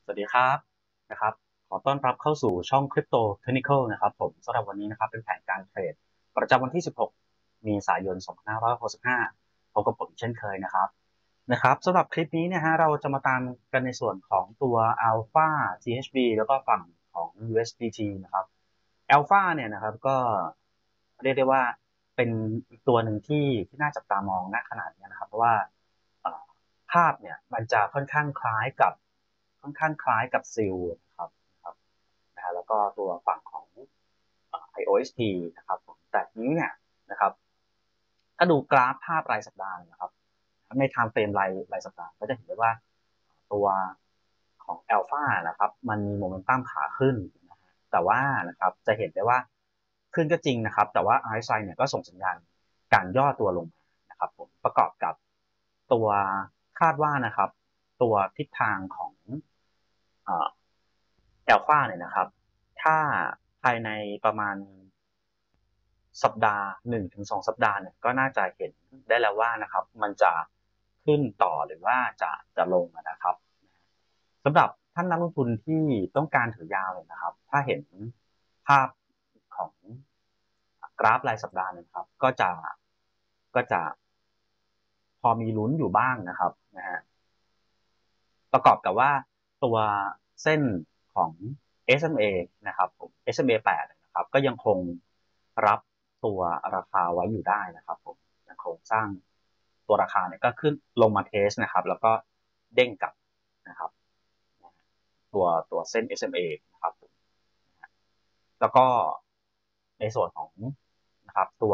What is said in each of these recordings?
สวัสดีครับนะครับขอต้อนรับเข้าสู่ช่อง Crypto Technical นะครับผมสำหรับวันนี้นะครับเป็นแผนการเทรดประจำวันที่ 16 เมษายน 2565พบกับผมเช่นเคยนะครับสำหรับคลิปนี้เนี่ยฮะเราจะมาตามกันในส่วนของตัว Alpha THB แล้วก็ฝั่งของ USDT นะครับ Alpha เนี่ยนะครับก็เรียกได้ว่าเป็นอีกตัวหนึ่งที่น่าจับตามองณขนาดนี้นะครับเพราะว่า ภาพเนี่ยมันจะค่อนข้างคล้ายกับซิลนะครับนะฮะแล้วก็ตัวฝั่งของIOST นะครับผมแต่ทีนี้เนี่ยนะครับถ้าดูกราฟภาพรายสัปดาห์นะครับในไทม์เฟรมรายสัปดาห์ก็จะเห็นได้ว่าตัวของอัลฟานะครับมันมีโมเมนตัมขาขึ้นนะฮะแต่ว่านะครับจะเห็นได้ว่าขึ้นก็จริงนะครับแต่ว่า RSI เนี่ยก็ส่งสัญญาณการย่อตัวลงมานะครับผมประกอบกับตัวคาดว่านะครับตัวทิศทางของอัลฟาเนี่ยนะครับถ้าภายในประมาณสัปดาห์1 ถึง 2 สัปดาห์เนี่ยก็น่าจะเห็นได้แล้วว่านะครับมันจะขึ้นต่อหรือว่าจะลงนะครับสำหรับท่านนักลงทุนที่ต้องการถือยาวเลยนะครับถ้าเห็นภาพของกราฟรายสัปดาห์นะครับก็จะพอมีลุ้นอยู่บ้างนะครับนะฮะ ประกอบกับว่าตัวเส้นของ SMA นะครับผม SMA 8นะครับก็ยังคงรับตัวราคาไว้อยู่ได้นะครับผมยังคงสร้างตัวราคาเนี่ยก็ขึ้นลงมาเทสนะครับแล้วก็เด้งกลับนะครับตัวเส้น SMA นะครับแล้วก็ในส่วนของนะครับตัว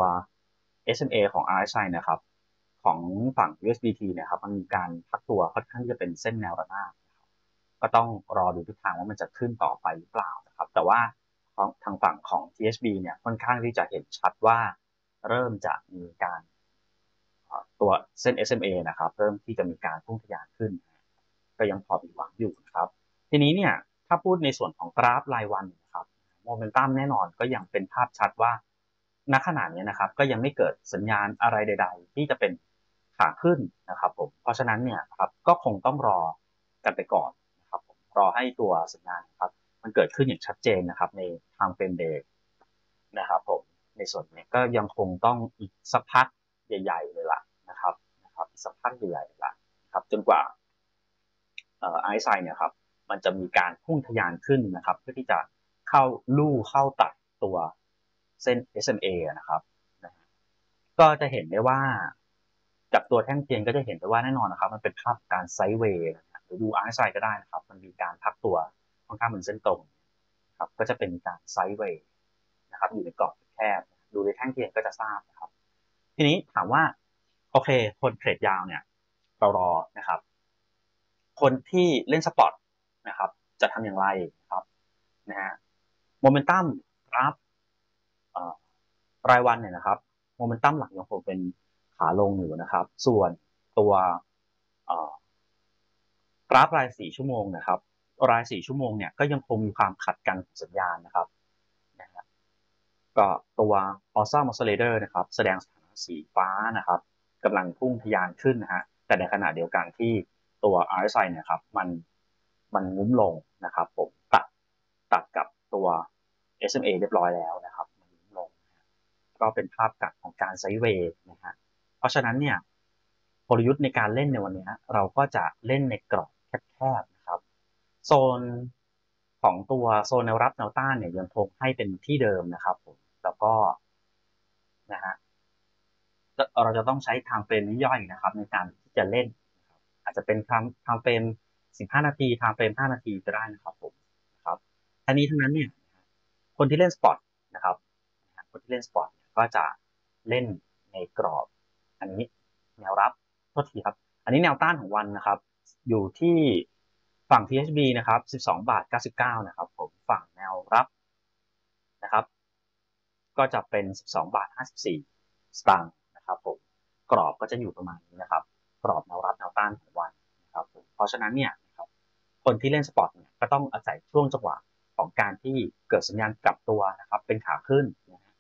SMA ของ RSI นะครับของฝั่ง USDT เอสดีทีนะครับมันมีการพักตัวค่อนข้างที่จะเป็นเส้นแนวระนาบนะครับก็ต้องรอดูทิศทางว่ามันจะขึ้นต่อไปหรือเปล่านะครับแต่ว่าทางฝั่งของ THB เนี่ยค่อนข้างที่จะเห็นชัดว่าเริ่มจะมีการตัวเส้น SMA นะครับเริ่มที่จะมีการพุ่งทะยานขึ้นก็ยังพอมีหวังอยู่นะครับทีนี้เนี่ยถ้าพูดในส่วนของกราฟรายวันนะครับโมเมนตัมแน่นอนก็ยังเป็นภาพชัดว่าณขณะนี้นะครับก็ยังไม่เกิดสัญญาณอะไรใดๆที่จะเป็นขาขึ้นนะครับผมเพราะฉะนั้นเนี่ยครับก็คงต้องรอกันไปก่อนนะครับผมรอให้ตัวสัญญาณนะครับมันเกิดขึ้นอย่างชัดเจนนะครับในทางเป็นเดย์นะครับผมในส่วนนี้ก็ยังคงต้องอีกสักพักใหญ่ๆเลยล่ะนะครับอีกสักพักใหญ่ๆเลยล่ะนะครับจนกว่าไอซ์ไซเนี่ยครับมันจะมีการพุ่งทะยานขึ้นนะครับเพื่อที่จะเข้าตัดตัวเส้น SMA นะครับนะฮะก็จะเห็นได้ว่าจากตัวแท่งเทียนก็จะเห็นได้ว่าแน่นอนนะครับมันเป็นภาพการไซด์เวย์หรือดู RSI ก็ได้นะครับมันมีการพักตัวค่อนข้างเป็นเส้นตรงครับก็จะเป็นการไซด์เวย์นะครับอยู่ในกรอบแคบดูในแท่งเทียนก็จะทราบนะครับทีนี้ถามว่าโอเคคนเทรดยาวเนี่ยเรารอนะครับคนที่เล่นสปอร์ตนะครับจะทำอย่างไรนะครับนะฮะโมเมนตัมกราฟรายวันเนี่ยนะครับโมเมนตัมหลักยังคงเป็นขาลงอยู่นะครับส่วนตัวกราฟราย4 ชั่วโมงนะครับราย4 ชั่วโมงเนี่ยก็ยังคงมีความขัดกันของสัญญาณนะครับนะฮะก็ตัว Awesome Oscillator นะครับแสดงสถานะสีฟ้านะครับกำลังพุ่งทะยานขึ้นนะฮะแต่ในขณะเดียวกันที่ตัว RSI เนี่ยครับมันงุ้มลงนะครับผมตัดกับตัว SMA เรียบร้อยแล้วนะครับมันงุ้มลงก็เป็นภาพตัดของการไซด์เวย์นะฮะเพราะฉะนั้นเนี่ยกลยุทธ์ในการเล่นในวันนี้เราก็จะเล่นในกรอบแคบๆนะครับโซนของตัวโซนแนวรับแนวต้านเนี่ยยังคงให้เป็นที่เดิมนะครับผมแล้วก็นะฮะเราจะต้องใช้ไทม์เฟรมย่อยนะครับในการที่จะเล่นนะครับอาจจะเป็นไทม์เฟรม15 นาทีไทม์เฟรม5 นาทีก็ได้นะครับผมนะครับทั้งนี้ทั้งนั้นเนี่ยคนที่เล่นสปอร์ตนะครับคนที่เล่นสปอร์ตก็จะเล่นในกรอบอันนี้แนวรับโทษทีครับอันนี้แนวต้านของวันนะครับอยู่ที่ฝั่ง THB นะครับ12.99 บาทนะครับผมฝั่งแนวรับนะครับก็จะเป็น12.54 บาทนะครับผมกรอบก็จะอยู่ประมาณนี้นะครับกรอบแนวรับแนวต้านของวันนะครับผมเพราะฉะนั้นเนี่ยนะครับคนที่เล่นสปอร์ตเนี่ยก็ต้องอาศัยช่วงจังหวะของการที่เกิดสัญญาณกลับตัวนะครับเป็นขาขึ้น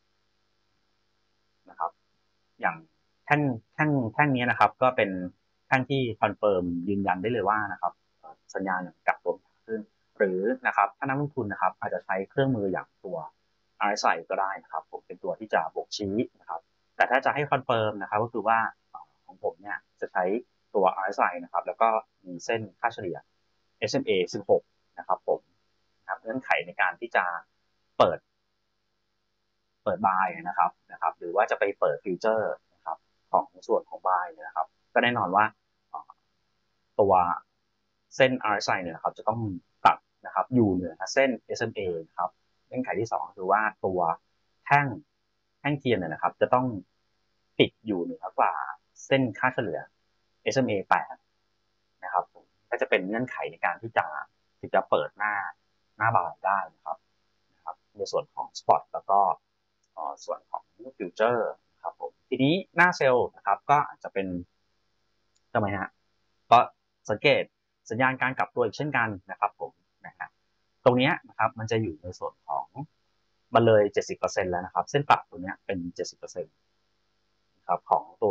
นะครับอย่างแท่งนี้นะครับก็เป็นแท่งที่คอนเฟิร์มยืนยันได้เลยว่านะครับสัญญาณกลับตัวขึ้นหรือนะครับถ้านักลงทุนนะครับอาจจะใช้เครื่องมืออย่างตัว RSI ก็ได้นะครับผมเป็นตัวที่จะบ่งชี้นะครับแต่ถ้าจะให้คอนเฟิร์มนะครับก็คือว่าของผมเนี่ยจะใช้ตัว RSI นะครับแล้วก็มีเส้นค่าเฉลี่ย SMA 16นะครับผมนะครับเงื่อนไขในการที่จะเปิดบายนะครับหรือว่าจะไปเปิดฟิวเจอร์นะครับของส่วนของบายนะครับก็แน่นอนว่าตัวเส้น RSI เนี่ยครับจะต้องตัดนะครับอยู่เหนือเส้น SMA นะครับเงื่อนไขที่2คือว่าตัวแท่งเทียนเนี่ยนะครับจะต้องติดอยู่เหนือกว่าเส้นค่าเฉลี่ย SMA 8นะครับก็จะเป็นเงื่อนไขในการที่จะเปิดหน้าบายได้นะครับในส่วนของสปอตแล้วก็ส่วนของฟิวเจอร์นะครับผมทีนี้หน้าเซลล์นะครับก็อาจจะเป็นทำไมฮะก็สังเกตสัญญาณการกลับตัวอีกเช่นกันนะครับผมนะฮะตรงนี้นะครับมันจะอยู่ในส่วนของมันเลย 70% แล้วนะครับเส้นปรับตัวนี้เป็น 70%นะครับของตัว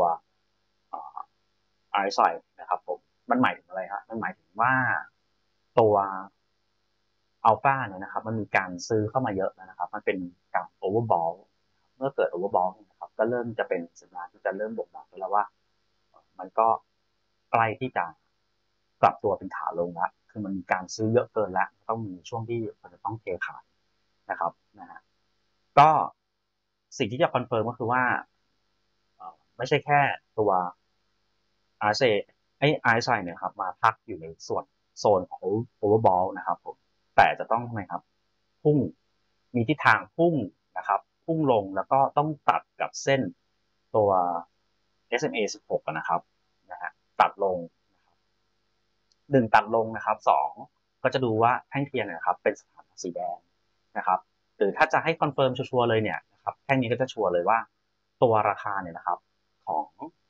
RSI นะครับผมมันหมายถึงอะไรครับมันหมายถึงว่าตัวอัลฟาเนี่ยนะครับมันมีการซื้อเข้ามาเยอะแล้วนะครับมันเป็นการโอเวอร์บอลเมื่อเกิดโอเวอร์บอลนะครับก็เริ่มจะเป็นสัญญาณที่จะเริ่มบ่งบอกแล้วว่ามันก็ใกล้ที่จะปรับตัวเป็นขาลงแล้วคือมันมีการซื้อเยอะเกินแล้วต้องมีช่วงที่มันจะต้องเทขายนะครับนะฮะก็สิ่งที่จะคอนเฟิร์มก็คือว่าไม่ใช่แค่ตัว RSI RSI เนี่ยครับมาพักอยู่ในส่วนโซนของ overball นะครับผมแต่จะต้องทำไมครับพุ่งมีทิศทางพุ่งนะครับพุ่งลงแล้วก็ต้องตัดกับเส้นตัว SMA 16นะครับนะฮะตัดลง1ตัดลงนะครับ2ก็จะดูว่าแท่งเทียนนะครับเป็นสถานะสีแดงนะครับหรือถ้าจะให้คอนเฟิร์มชัวร์เลยเนี่ยนะครับแท่งนี้ก็จะชัวร์เลยว่าตัวราคาเนี่ยนะครับของ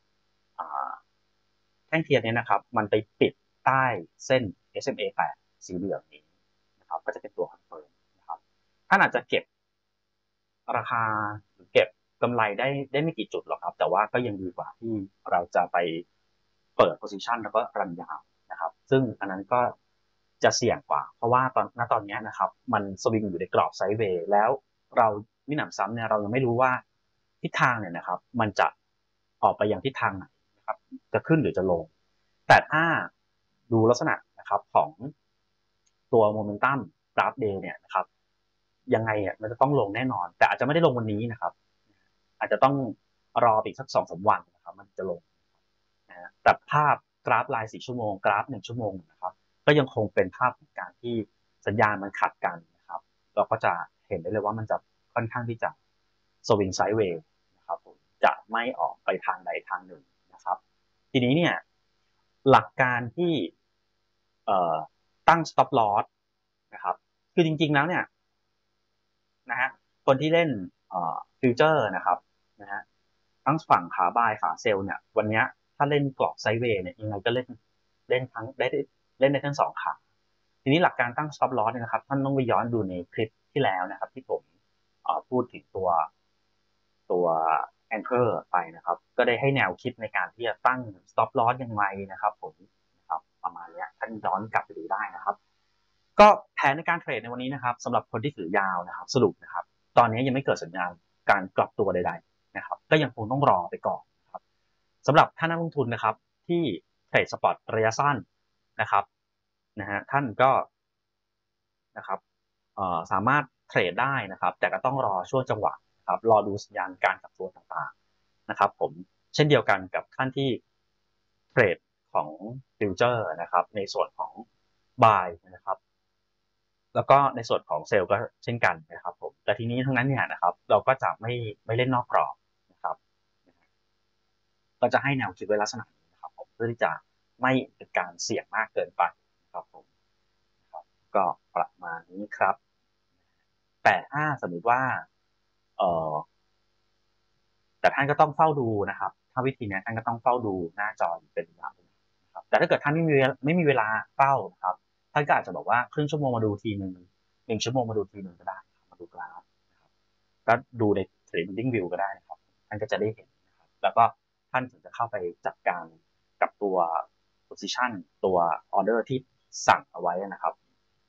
แท่งเทียนเนี่ยนะครับมันไปปิดใต้เส้น SMA 8สีเหลืองนี้นะครับก็จะเป็นตัวคอนเฟิร์มนะครับท่านอาจจะเก็บราคาหรือเก็บกำไรได้ไม่กี่จุดหรอกครับแต่ว่าก็ยังดีกว่าที่เราจะไปเปิด position แล้วก็รันยาวนะครับซึ่งอันนั้นก็จะเสี่ยงกว่าเพราะว่าตอนนี้นะครับมันสวิงอยู่ในกรอบไซด์เวย์แล้วเรามิหนำซ้ำเนี่ยเรายังไม่รู้ว่าทิศทางเนี่ยนะครับมันจะออกไปยังทิศทางไหนนะครับจะขึ้นหรือจะลงแต่ถ้าดูลักษณะนะครับของตัวโมเมนตัมกราฟเดย์เนี่ยนะครับยังไงมันจะต้องลงแน่นอนแต่อาจจะไม่ได้ลงวันนี้นะครับอาจจะต้องรออีกสัก2-3 วันนะครับมันจะลงนะแต่ภาพกราฟราย4ชั่วโมงกราฟ1ชั่วโมงนะครับก็ยังคงเป็นภาพของการที่สัญญาณมันขัดกันนะครับเราก็จะเห็นได้เลยว่ามันจะค่อนข้างที่จะสวิงไซด์เวย์นะครับผมจะไม่ออกไปทางใดทางหนึ่งนะครับทีนี้เนี่ยหลักการที่ตั้ง stop loss นะครับคือจริงๆแล้วเนี่ยนะฮะคนที่เล่นฟิวเจอร์นะครับนะฮะทั้งฝั่งขาบายขาเซลล์เนี่ยวันนี้ถ้าเล่นกรอบไซด์เวย์เนี่ยยังไงก็เล่นทั้งได้เล่นได้ทั้ง2ขาทีนี้หลักการตั้ง stop loss เนี่ยนะครับท่านต้องไปย้อนดูในคลิปที่แล้วนะครับที่ผมพูดถึงตัว anchor ไปนะครับก็ได้ให้แนวคิดในการที่จะตั้ง stop loss ยังไงนะครับผมนะครับประมาณนี้ท่านย้อนกลับไปดูได้นะครับก็แผนในการเทรดในวันนี้นะครับสำหรับคนที่ถือยาวนะครับสรุปนะครับตอนนี้ยังไม่เกิดสัญญาณการกลับตัวใดๆนะครับก็ยังคงต้องรอไปก่อนนะครับสำหรับท่านนักลงทุนนะครับที่เทรดสปอตระยะสั้นนะครับนะฮะท่านก็นะครับสามารถเทรดได้นะครับแต่ก็ต้องรอช่วงจังหวะนะครับรอดูสัญญาณการกลับตัวต่างๆนะครับผมเช่นเดียวกันกับท่านที่เทรดของฟิวเจอร์นะครับในส่วนของ buy นะครับแล้วก็ในส่วนของเซลล์ก็เช่นกันนะครับผมแต่ทีนี้ทั้งนั้นเนี่ยนะครับเราก็จะไม่เล่นนอกกรอบนะครับก็จะให้แนวคิดไว้ลักษณะนี้นะครับผมเพื่อที่จะไม่เป็นการเสี่ยงมากเกินไปนะครับผมนะครับก็ประมาณนี้ครับแต่ถ้าสมมติว่าเอ่อแต่ท่านก็ต้องเฝ้าดูนะครับถ้าวิธีนี้ท่านก็ต้องเฝ้าดูหน้าจอเป็นระยะนะครับแต่ถ้าเกิดท่านไม่มีเวลาเฝ้านะครับท่านก็อาจจะบอกว่าครึ่งชั่วโมงมาดูทีหนึ่ง1 ชั่วโมงมาดูทีหนึ่งก็ได้มาดูกราฟนะครับก็ดูใน Trading View ก็ได้นะครับท่านก็จะได้เห็นนะครับแล้วก็ท่านถึงจะเข้าไปจัดการกับตัว position ตัว order ที่สั่งเอาไว้นะครับ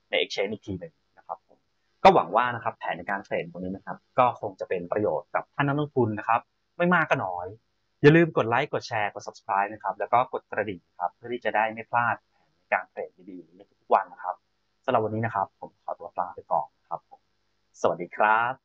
ใน Exchange อีกทีหนึ่งนะครับผมก็หวังว่านะครับแผนในการเทรดตรงนี้นะครับก็คงจะเป็นประโยชน์กับท่านนักลงทุนนะครับไม่มากก็น้อยอย่าลืมกดไลค์กดแชร์กด Subscribe นะครับแล้วก็กดกระดิ่งครับเพื่อที่จะได้ไม่พลาดแผนในการเทรดดีๆในทุกวันนะครับสำหรับวันนี้นะครับผมขอตัวลาไปก่อนครับสวัสดีครับ